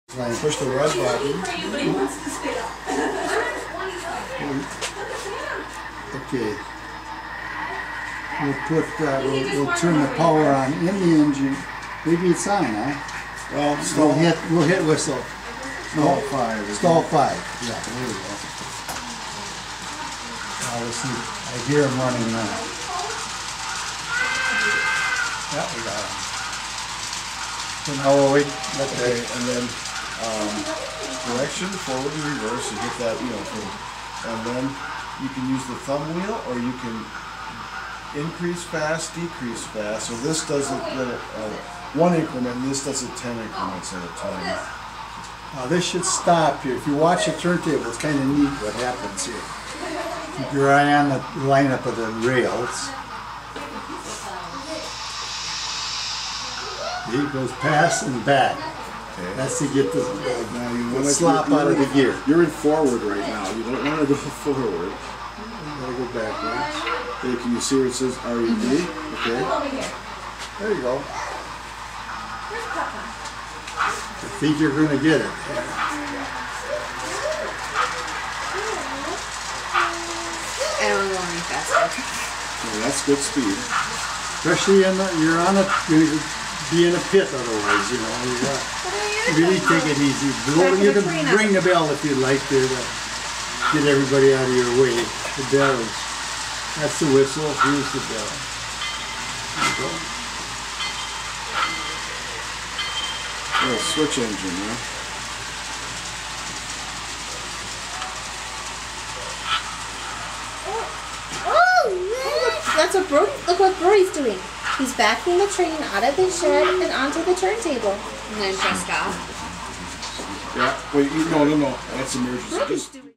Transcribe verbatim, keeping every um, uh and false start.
I push the red button. Okay. We'll put, uh, we'll, we'll turn the power on in the engine. Maybe it's on, huh? Well, We'll hit, we'll hit whistle. Stall five. Stall five. Yeah, there we go. Now let's see. I hear him running now. Yeah, we got him. So now we'll wait. Okay, and then um, direction, forward and reverse, you get that, you know, from, and then you can use the thumb wheel, or you can increase fast, decrease fast. So this does it little, uh, one increment, and this does it ten increments at a time. Now this should stop here. If you watch the turntable, it's kind of neat what happens here. Keep your eye on the lineup of the rails. He goes past and back. Okay. That's to get the, Now you the want to slop out of the gear. You're in forward right now. You don't want to go forward. You gotta go backwards. Okay, can you see where it says R E D? Okay. There you go. I think you're gonna get it. I don't want to go any faster. Yeah, that's good speed. Especially in the, you're on a, you're gonna be in a pit otherwise, you know. You gotta really take it easy. Blow, you can ring the bell if you'd like to, to get everybody out of your way. The bell is, that's the whistle. Here's the bell. There you go. Yeah, switch engine, huh? Oh, that's what Brody, look what Brody's doing. He's backing the train out of the shed and onto the turntable. And then just off. Yeah, wait, no, no, no, that's emergency. Brody's doing